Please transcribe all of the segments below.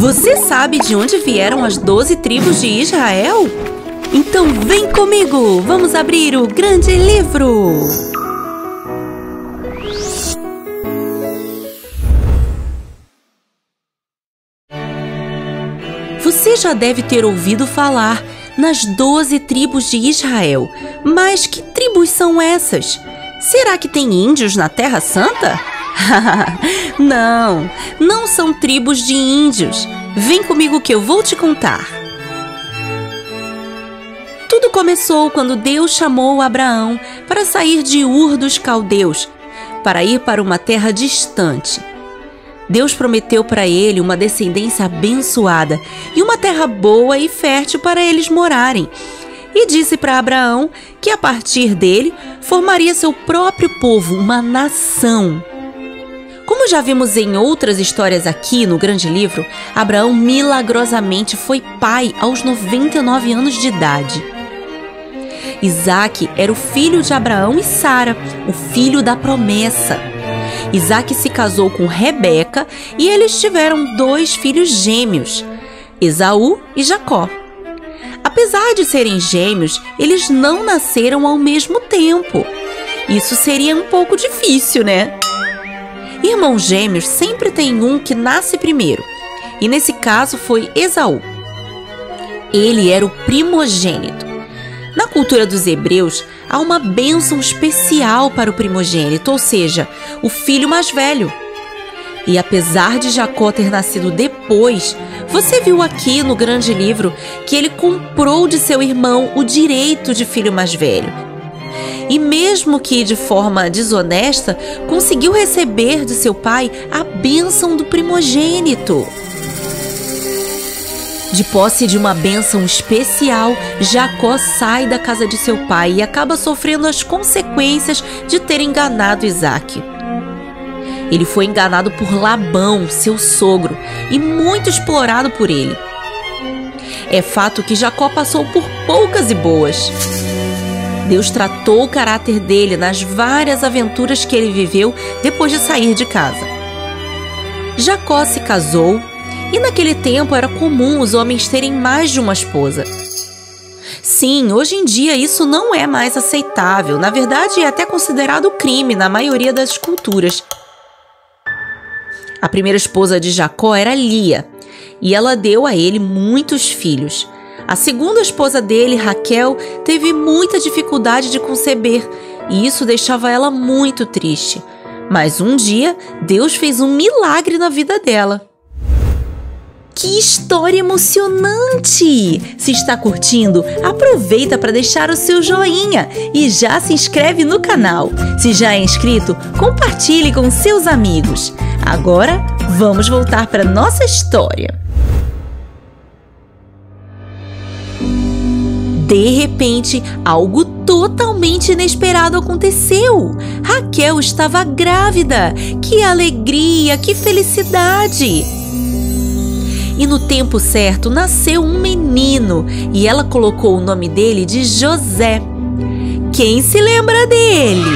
Você sabe de onde vieram as 12 tribos de Israel? Então vem comigo, vamos abrir o grande livro! Você já deve ter ouvido falar nas 12 tribos de Israel, mas que tribos são essas? Será que tem índios na Terra Santa? Não, não são tribos de índios. Vem comigo que eu vou te contar. Tudo começou quando Deus chamou Abraão para sair de Ur dos Caldeus, para ir para uma terra distante. Deus prometeu para ele uma descendência abençoada e uma terra boa e fértil para eles morarem. E disse para Abraão que a partir dele formaria seu próprio povo, uma nação. Como já vimos em outras histórias aqui no Grande Livro, Abraão milagrosamente foi pai aos 99 anos de idade. Isaque era o filho de Abraão e Sara, o filho da promessa. Isaque se casou com Rebeca e eles tiveram 2 filhos gêmeos, Esaú e Jacó. Apesar de serem gêmeos, eles não nasceram ao mesmo tempo. Isso seria um pouco difícil, né? Irmãos gêmeos sempre tem um que nasce primeiro, e nesse caso foi Esaú. Ele era o primogênito. Na cultura dos hebreus, há uma bênção especial para o primogênito, ou seja, o filho mais velho. E apesar de Jacó ter nascido depois, você viu aqui no Grande Livro que ele comprou de seu irmão o direito de filho mais velho. E mesmo que de forma desonesta, conseguiu receber de seu pai a bênção do primogênito. De posse de uma bênção especial, Jacó sai da casa de seu pai e acaba sofrendo as consequências de ter enganado Isaque. Ele foi enganado por Labão, seu sogro, e muito explorado por ele. É fato que Jacó passou por poucas e boas. Deus tratou o caráter dele nas várias aventuras que ele viveu depois de sair de casa. Jacó se casou e naquele tempo era comum os homens terem mais de uma esposa. Sim, hoje em dia isso não é mais aceitável. Na verdade, é até considerado crime na maioria das culturas. A primeira esposa de Jacó era Lia, e ela deu a ele muitos filhos. A segunda esposa dele, Raquel, teve muita dificuldade de conceber, e isso deixava ela muito triste. Mas um dia, Deus fez um milagre na vida dela. Que história emocionante! Se está curtindo, aproveita para deixar o seu joinha e já se inscreve no canal. Se já é inscrito, compartilhe com seus amigos. Agora, vamos voltar para nossa história. De repente, algo totalmente inesperado aconteceu. Raquel estava grávida. Que alegria, que felicidade! E no tempo certo nasceu um menino e ela colocou o nome dele de José. Quem se lembra dele?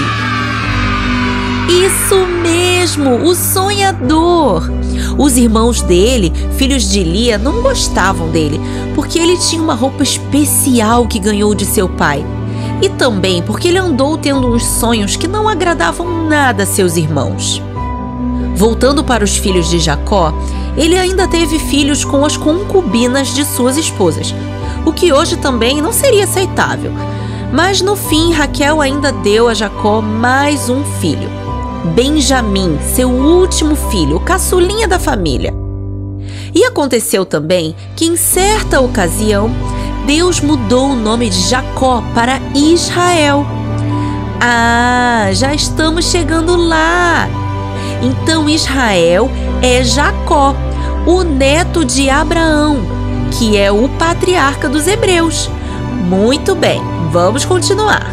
Isso mesmo, o sonhador. Os irmãos dele, filhos de Lia, não gostavam dele porque ele tinha uma roupa especial que ganhou de seu pai. E também porque ele andou tendo uns sonhos que não agradavam nada a seus irmãos. Voltando para os filhos de Jacó, ele ainda teve filhos com as concubinas de suas esposas, o que hoje também não seria aceitável. Mas no fim, Raquel ainda deu a Jacó mais um filho, Benjamim, seu último filho, o caçulinha da família. E aconteceu também que em certa ocasião, Deus mudou o nome de Jacó para Israel. Ah, já estamos chegando lá! Então Israel é Jacó, o neto de Abraão, que é o patriarca dos hebreus. Muito bem, vamos continuar.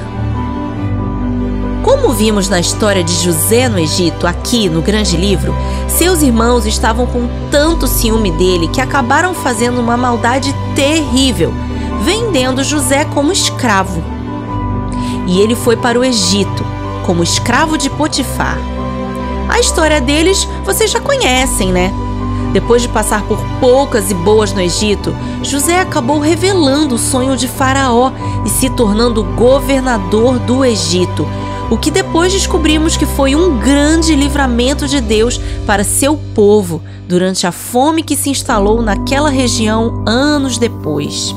Como vimos na história de José no Egito, aqui no Grande Livro, seus irmãos estavam com tanto ciúme dele que acabaram fazendo uma maldade terrível, vendendo José como escravo. E ele foi para o Egito, como escravo de Potifar. A história deles vocês já conhecem, né? Depois de passar por poucas e boas no Egito, José acabou revelando o sonho de Faraó e se tornando governador do Egito, o que depois descobrimos que foi um grande livramento de Deus para seu povo durante a fome que se instalou naquela região anos depois.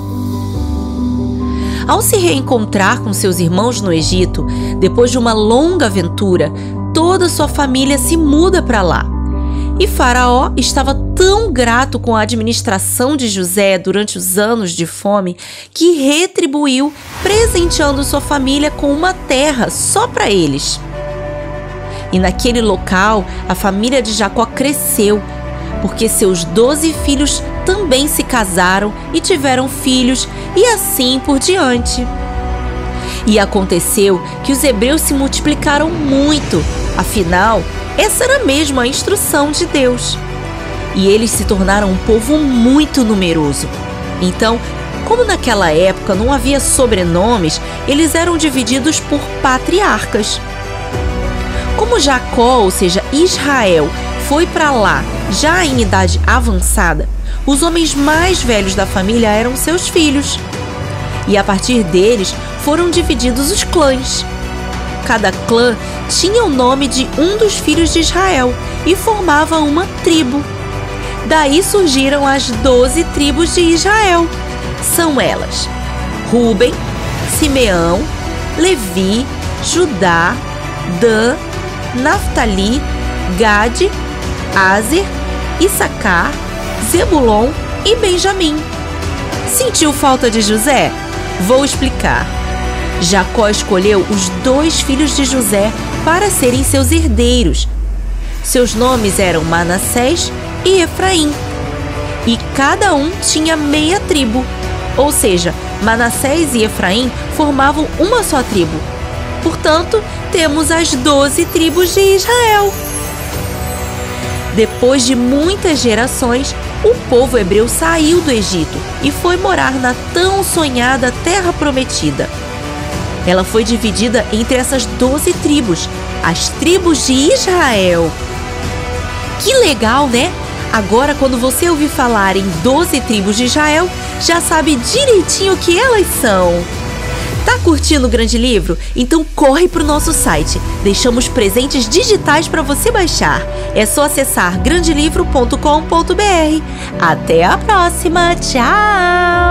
Ao se reencontrar com seus irmãos no Egito, depois de uma longa aventura, toda sua família se muda para lá. E Faraó estava tão grato com a administração de José durante os anos de fome que retribuiu, presenteando sua família com uma terra só para eles. E naquele local, a família de Jacó cresceu, porque seus 12 filhos também se casaram e tiveram filhos, e assim por diante. E aconteceu que os hebreus se multiplicaram muito, afinal, essa era mesmo a instrução de Deus. E eles se tornaram um povo muito numeroso. Então, como naquela época não havia sobrenomes, eles eram divididos por patriarcas. Como Jacó, ou seja, Israel, foi para lá já em idade avançada, os homens mais velhos da família eram seus filhos. E a partir deles foram divididos os clãs. Cada clã tinha o nome de um dos filhos de Israel e formava uma tribo. Daí surgiram as 12 tribos de Israel. São elas: Rúben, Simeão, Levi, Judá, Dan, Naftali, Gade, Aser, Issacar, Zebulon e Benjamim. Sentiu falta de José? Vou explicar. Jacó escolheu os 2 filhos de José para serem seus herdeiros. Seus nomes eram Manassés e Efraim. E cada um tinha meia tribo. Ou seja, Manassés e Efraim formavam uma só tribo. Portanto, temos as 12 tribos de Israel. Depois de muitas gerações, o povo hebreu saiu do Egito e foi morar na tão sonhada Terra Prometida. Ela foi dividida entre essas 12 tribos, as tribos de Israel. Que legal, né? Agora, quando você ouvir falar em 12 tribos de Israel, já sabe direitinho o que elas são. Tá curtindo o Grande Livro? Então corre para o nosso site. Deixamos presentes digitais para você baixar. É só acessar grandelivro.com.br. Até a próxima. Tchau!